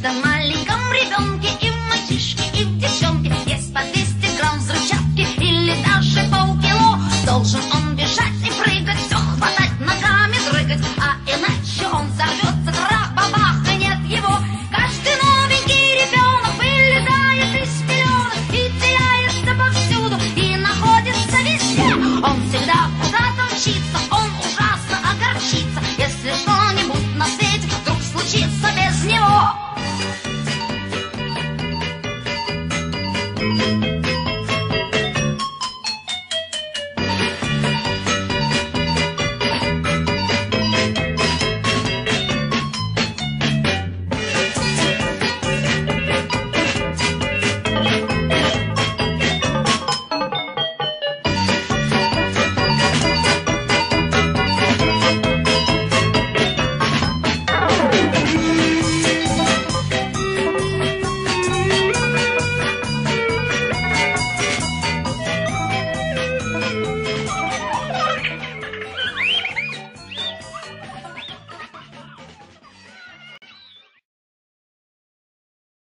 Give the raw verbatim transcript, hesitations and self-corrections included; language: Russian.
каждом маленьком ребенке и в мальчишке, и в девчонке есть по двести грамм взрывчатки или даже полкило. Должен он